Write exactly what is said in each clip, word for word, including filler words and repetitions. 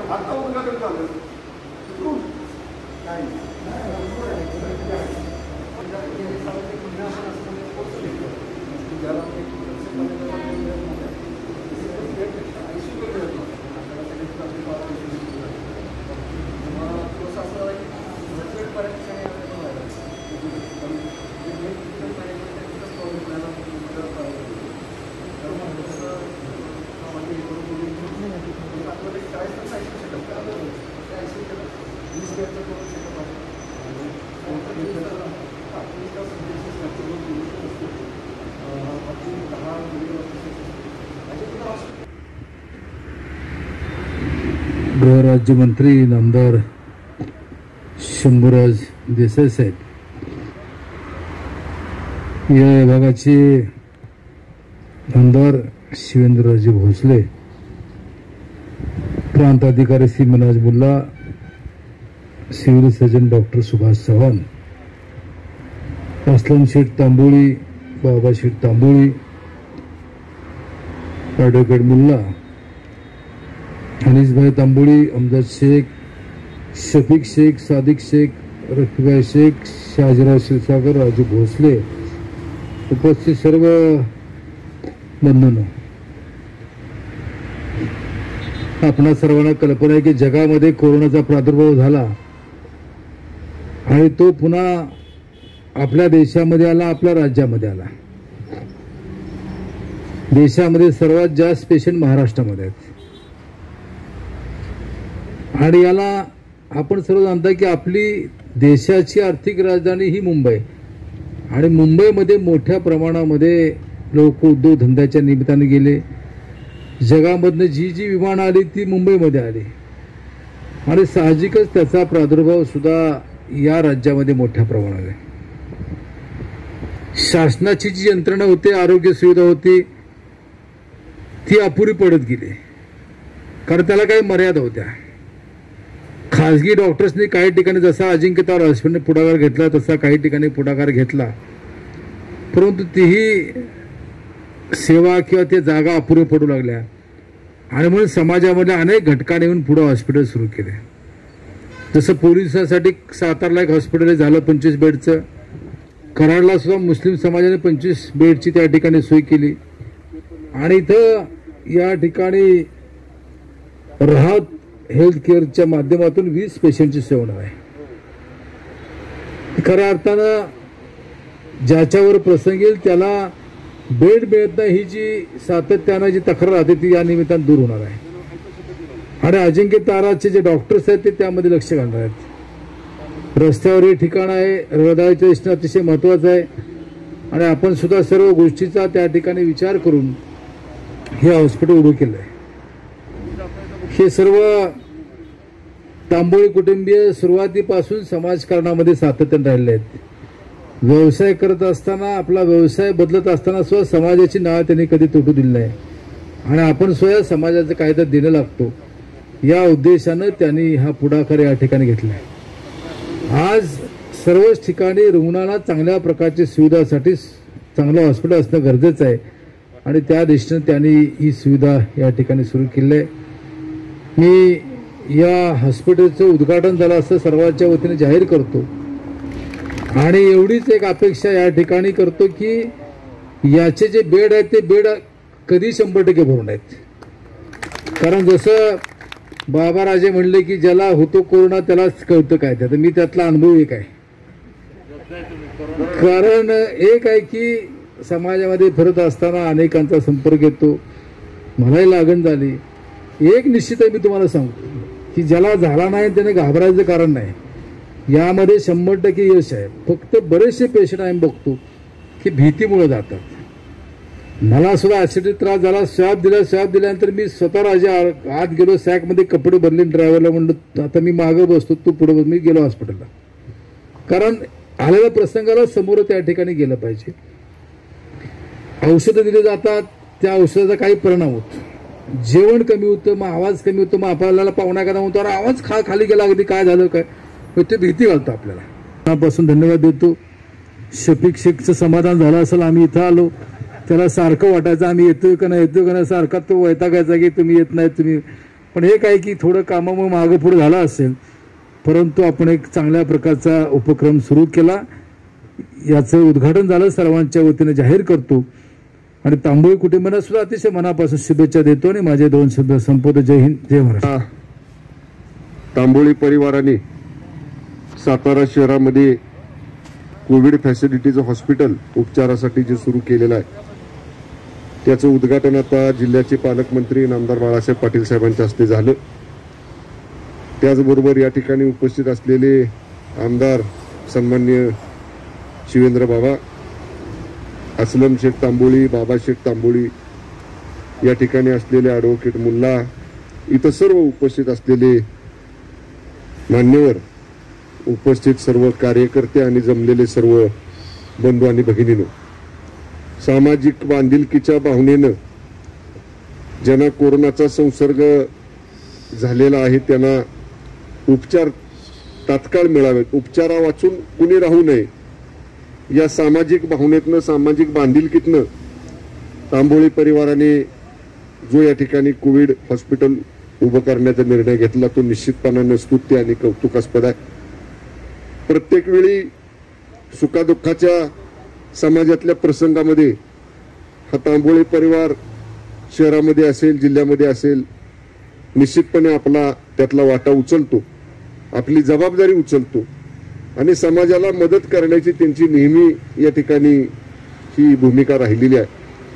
आता उद्घाटन झालं काय गृहराज्यमंत्री नामदार शंभूराज देसाई साहेब, या विभागाचे आमदार शिवेंद्रराजे भोसले, प्रांत अधिकारी Shri Manaj Mulla, civil surgeon doctor Subhash Chavan, Aslam Sheth Tamboli, Baba Sheth Tamboli, advocate Mulla, Anisbhai Tamboli, Amjad Shaikh, Shafiq Shaikh, Sadiq Shaikh, Rafibhai Shaikh, Shahajirao Kshirsagar, Raju Bhosale, उपस्थित सर्व बंधूंनो, आपणा सर्वांना कल्पना आहे की जगामध्ये कोरोनाचा प्रादुर्भाव झाला आणि तो पुन्हा आपल्या देशामध्ये आला, आपल्या राज्यामध्ये आला. देशामध्ये सर्वात जास्त पेशंट महाराष्ट्रामध्ये आहेत आणि याला आपण सर्व जाणता की आपली देशाची आर्थिक राजधानी ही मुंबई आणि मुंबईमध्ये मोठ्या प्रमाणामध्ये लोक उद्योगधंद्याच्या निमित्ताने गेले. जगामधनं जी जी विमानं आली ती मुंबईमध्ये आली आणि साहजिकच त्याचा प्रादुर्भाव सुद्धा या राज्यामध्ये मोठ्या प्रमाणात आहे. शासनाची जी यंत्रणा होती, आरोग्य सुविधा होती, ती अपुरी पडत गेली कारण त्याला काही मर्यादा होत्या. खाजगी डॉक्टर्सनी काही ठिकाणी जसा अजिंक्यतारा हॉस्पिटलने पुढाकार घेतला तसा काही ठिकाणी पुढाकार घेतला, परंतु तीही सेवा किंवा त्या जागा अपुरे पडू लागल्या आणि म्हणून समाजामधल्या अनेक घटकांनी येऊन पुढे हॉस्पिटल सुरू केले. जसं पोलिसांसाठी सातारला एक हॉस्पिटल झालं पंचवीस बेडचं, कराडला सुद्धा मुस्लिम समाजाने पंचवीस बेडची त्या ठिकाणी सोय केली आणि इथं या ठिकाणी राहत हेल्थ केअरच्या माध्यमातून वीस पेशंटची सेवा होणार आहे. खऱ्या अर्थानं ज्याच्यावर प्रसंग येईल त्याला बेड मिळत नाही ही जी सातत्यानं जी तक्रार राहते ती या निमित्तानं दूर होणार आहे आणि अजिंक्य ताराचे जे डॉक्टर्स आहेत ते त्यामध्ये लक्ष घालणार आहेत. रस्त्यावर हे ठिकाण आहे, रहदारीच्या दृष्टीने अतिशय महत्वाचं आहे आणि आपण सुद्धा सर्व गोष्टीचा त्या ठिकाणी विचार करून हे हॉस्पिटल उभं केलं आहे. हे सर्व तांबोळी कुटुंबीय सुरुवातीपासून समाजकारणामध्ये सातत्याने राहिले आहेत. व्यवसाय करत असताना, आपला व्यवसाय बदलत असताना सुद्धा समाजाची नाळ त्यांनी कधी तुटू दिली नाही आणि आपण स्वतः समाजाचं कायदा देणं लागतो या उद्देशानं त्यांनी हा पुढाकार या ठिकाणी घेतला आहे. आज सर्वच ठिकाणी रुग्णांना चांगल्या प्रकारची सुविधासाठी चांगलं हॉस्पिटल असणं गरजेचं आहे आणि त्या दृष्टीनं त्यांनी ही सुविधा या ठिकाणी सुरू केली आहे. मी या हॉस्पिटलचं उद्घाटन झालं असं सर्वांच्या वतीने जाहीर करतो आणि एवढीच एक अपेक्षा या ठिकाणी करतो की याचे जे बेड आहेत ते बेड कधी शंभर टक्के भरून आहेत. कारण जसं बाबा राजे म्हणले की ज्याला होतो कोरोना त्यालाच कळतं काय, त्यात मी त्यातला अनुभव एक आहे. कारण एक आहे की समाजामध्ये फिरत असताना अनेकांचा संपर्क येतो, मलाही लागण झाली. एक निश्चित आहे, मी तुम्हाला सांगतो की ज्याला झाला नाही त्याने घाबरायचं कारण नाही, यामध्ये शंभर टक्के यश आहे. फक्त बरेचसे पेशंट आम्ही बघतो की भीतीमुळे जातात. मला सुद्धा ऍसिडिटी त्रास झाला, स्वॅब दिला, स्वॅब दिल्यानंतर मी स्वतः राजे आत गेलो, सॅकमध्ये कपडे भरले, ड्रायव्हरला म्हणलं आता मी मागं बसतो तू पुढे बस. मी गेलो हॉस्पिटलला कारण आलेल्या प्रसंगाला समोर त्या ठिकाणी गेलं पाहिजे. औषधं दिली जातात, त्या औषधाचा काही परिणाम होतो, जेवण कमी होतं, मग आवाज कमी होतो, मग आपल्याला पाहुणा करा म्हणतो अरे आवाज खा खाली गेला, अगदी काय झालं काय, ते भीती घालतं आपल्याला. त्यापासून धन्यवाद देतो. शफीक शेखचं समाधान झालं असेल, आम्ही इथं आलो, त्याला सारखं वाटायचं आम्ही येतोय का नाही येतोय का नाही, सारखा तो वैतागायचा की तुम्ही येत नाही तुम्ही, पण हे काय की थोडं कामामुळे मागं पुढे झाला असेल, परंतु आपण एक चांगल्या प्रकारचा उपक्रम सुरू केला. याचं उद्घाटन झालं, सर्वांच्या वतीने जाहीर करतो आणि तांबोळी कुटुंबांना सुद्धा अतिशय मनापासून शुभेच्छा देतो आणि माझे दोन शब्द संपवतो. जय हिंद, जय महाराष्ट्र. तांबोळी परिवाराने सातारा शहरामध्ये कोविड फॅसिलिटीचं हॉस्पिटल उपचारासाठी जे सुरू केलेलं आहे त्याचं उद्घाटन आता जिल्ह्याचे पालकमंत्री नामदार बाळासाहेब पाटील साहेबांच्या हस्ते झालं. त्याचबरोबर या ठिकाणी उपस्थित असलेले आमदार सन्माननीय शिवेंद्र बाबा, असलम शेख तांबोळी, बाबा शेख तांबोळी, या ठिकाणी असलेले ॲडव्होकेट मुल्ला, इथं सर्व उपस्थित असलेले मान्यवर, उपस्थित सर्व कार्यकर्ते आणि जमलेले सर्व बंधू आणि भगिनींनो, सामाजिक बांधिलकीच्या भावनेनं ज्यांना कोरोनाचा संसर्ग झालेला आहे त्यांना उपचार तात्काळ मिळावेत, उपचारा वाचून कुणी राहू नये, या सामाजिक भावनेतनं, सामाजिक बांधिलकीतनं तांबोळी परिवाराने जो या ठिकाणी कोविड हॉस्पिटल उभं करण्याचा निर्णय घेतला तो निश्चितपणाने स्तुत्य आणि कौतुकास्पद आहे. प्रत्येक वेळी सुखादुःखाच्या समाजातल्या प्रसंगामध्ये हा तांबोळी परिवार शहरामध्ये असेल, जिल्ह्यामध्ये असेल, निश्चितपणे आपला त्यातला वाटा उचलतो, आपली जबाबदारी उचलतो आणि समाजाला मदत करण्याची त्यांची नेहमी या ठिकाणी ही भूमिका राहिलेली आहे.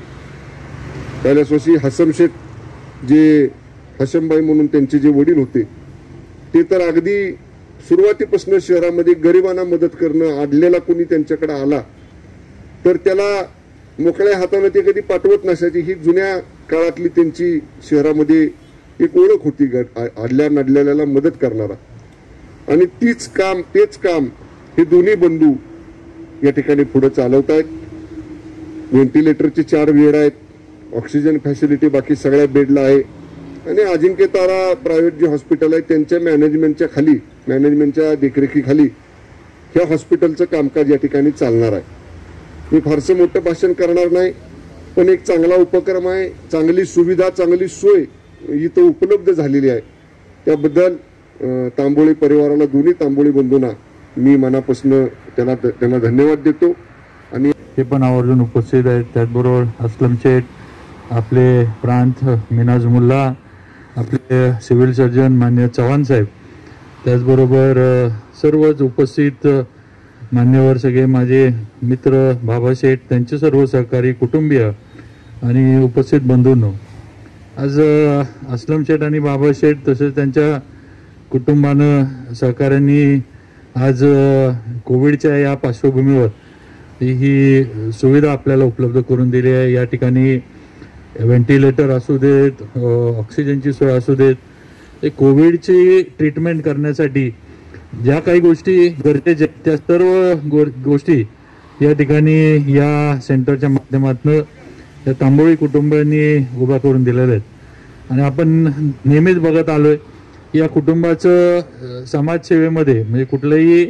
कैलासवासी हसन शेख, जे हशमबाई म्हणून त्यांचे जे वडील होते, ते तर अगदी सुरुवातीपासून शहरामध्ये गरिबांना मदत करणं, आडलेला कोणी त्यांच्याकडे आला तर त्याला मोकळ्या हाताने ते कधी पाठवत नसायची. ही जुन्या काळातली त्यांची शहरामध्ये एक ओळख होती, आडल्या नडलेल्याला मदत करणारा. आणि तीच काम तेच काम हे दोन्ही बंधू या ठिकाणी पुढे चालवत आहेत. व्हेंटिलेटरचे चार बेड आहेत, ऑक्सिजन फॅसिलिटी बाकी सगळ्या बेडला आहे आणि अजिंक्य तारा प्रायव्हेट जे हॉस्पिटल आहे त्यांच्या मॅनेजमेंटच्या खाली, मॅनेजमेंटच्या देखरेखीखाली ह्या हॉस्पिटलचं कामकाज या ठिकाणी चालणार आहे. मी फारसं मोठं भाषण करणार नाही, पण एक चांगला उपक्रम आहे, चांगली सुविधा, चांगली सोय इथं उपलब्ध झालेली आहे. त्याबद्दल तांबोळी परिवाराला, दोन्ही तांबोळी बंधूंना मी मनापासून त्यांना त्यांना धन्यवाद देतो. आणि हे पण आवर्जून उपस्थित आहेत. त्याचबरोबर असलम शेठ, आपले प्रांत मिनाज मुल्ला, आपले सिव्हिल सर्जन मान्य चव्हाण साहेब, त्याचबरोबर सर्वच उपस्थित मान्यवर, सगळे माझे मित्र, बाबा शेठ, त्यांचे सर्व सहकारी, कुटुंबीय आणि उपस्थित बंधूंनो, आज असलम शेठ आणि बाबा शेठ तसेच त्यांच्या कुटुंबानं, सहकाऱ्यांनी आज कोविडच्या या पार्श्वभूमीवर ही सुविधा आपल्याला उपलब्ध करून दिली आहे. या ठिकाणी व्हेंटिलेटर असू देत, ऑक्सिजनची सोय असू देत, ते कोविडची ट्रीटमेंट करण्यासाठी ज्या काही गोष्टी गरजेच्या आहेत त्या सर्व गो गोष्टी या ठिकाणी या सेंटरच्या माध्यमातून या तांबोळी कुटुंबांनी उभा करून दिलेल्या आहेत. आणि आपण नेहमीच बघत आलोय या कुटुंबाचं समाजसेवेमध्ये, म्हणजे कुठलंही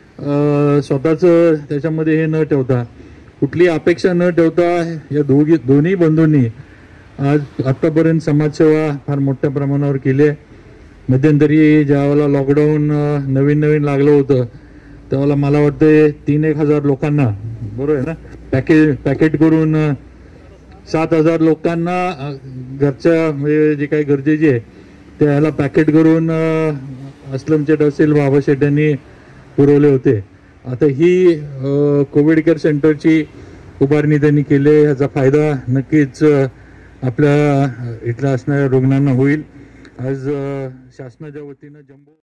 स्वतःचं त्याच्यामध्ये हे न ठेवता, कुठली अपेक्षा न ठेवता या दोघी दोन्ही बंधूंनी आज आत्तापर्यंत समाजसेवा फार मोठ्या प्रमाणावर केली आहे. मध्यंतरी ज्यावेळेला लॉकडाऊन नवीन नवीन लागलं होतं त्यावेळेला मला वाटतं तीन एक हजार लोकांना, बरोबर आहे ना, पॅकेज पॅकेट करून सात हजार लोकांना घरच्या म्हणजे जे काही गरजेचे आहे त्याला पॅकेट करून असलम शेठ असेल, बाबा शेठ यांनी पुरवले होते. आता ही कोविड केअर सेंटरची उभारणी त्यांनी केली आहे. ह्याचा फायदा नक्कीच आपल्या इथल्या असणाऱ्या रुग्णांना होईल. आज शासनाच्या वतीनं जम्बो